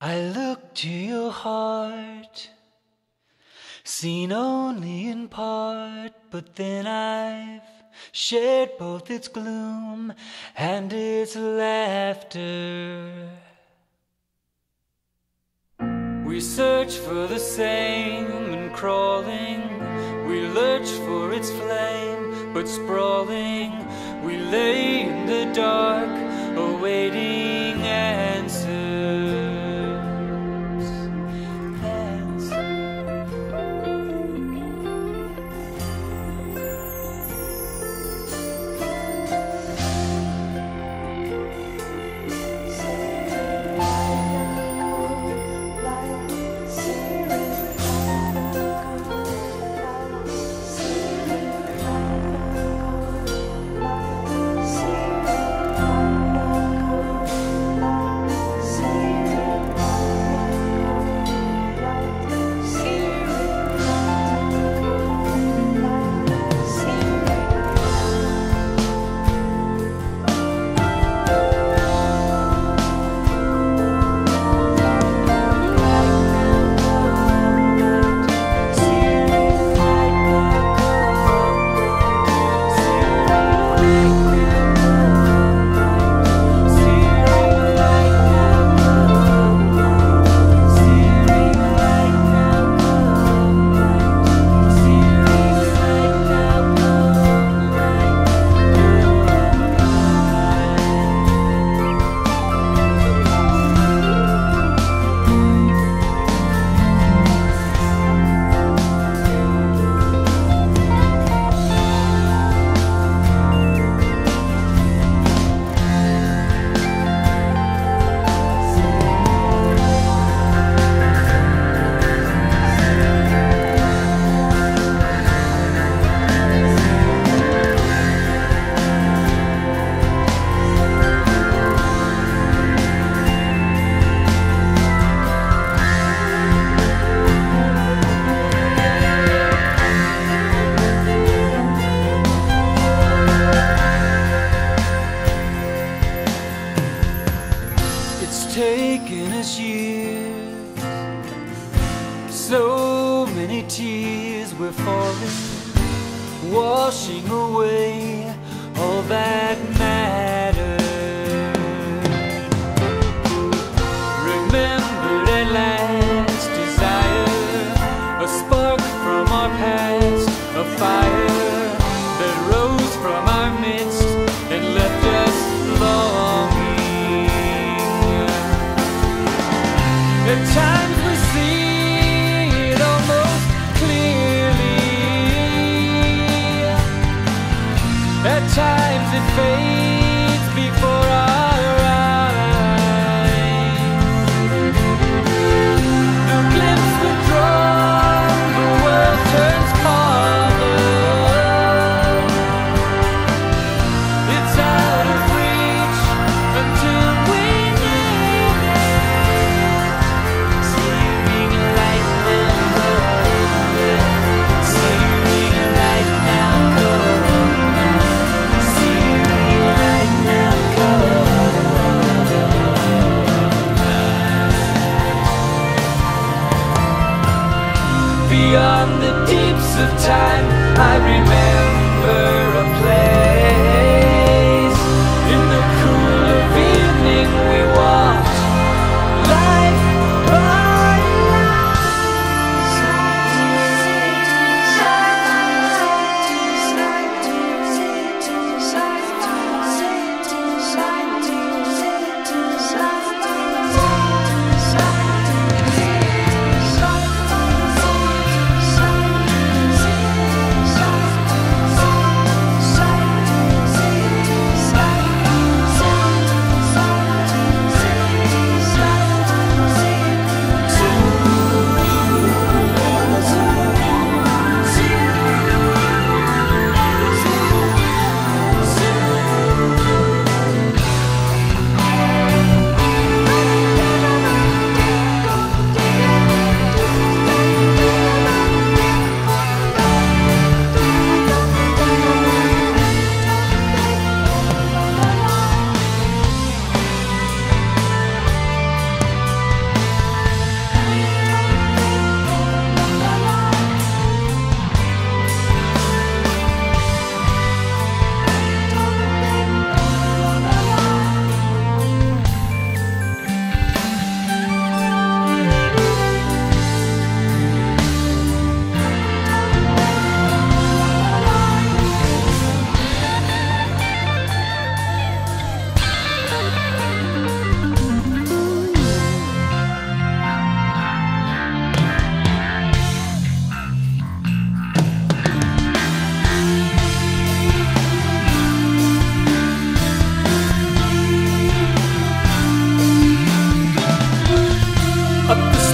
I look to your heart, seen only in part, but then I've shared both its gloom and its laughter. We search for the same and crawling, we lurch for its flame, but sprawling, we lay in the dark, awaiting answers. Taken us years, so many tears were falling, washing away all that mattered. Remembered at last, desire, a spark from our past, a fire that rose from our midst and left us longing. At times we see it almost clearly, at times it fades before our eyes. The glimpse withdrawn, the world turns calmer. It's out of reach until we need it. Beyond the deeps of time, I remember a place. In the cool of evening we walked, life by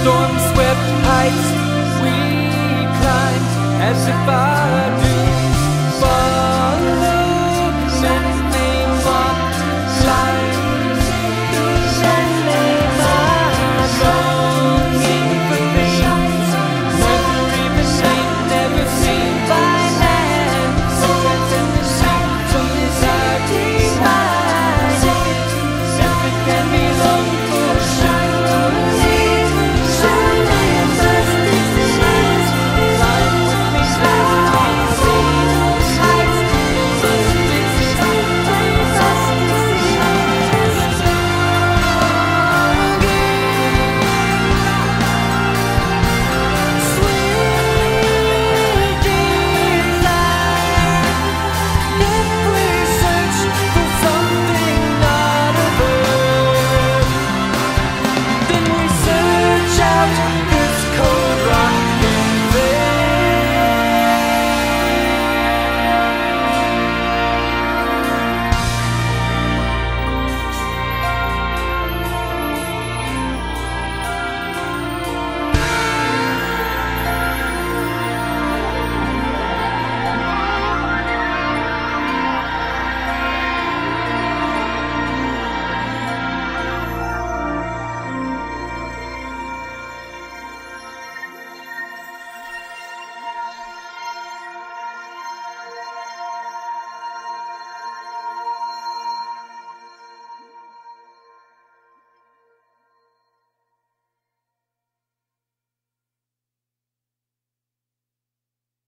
storm-swept heights we climbed as if I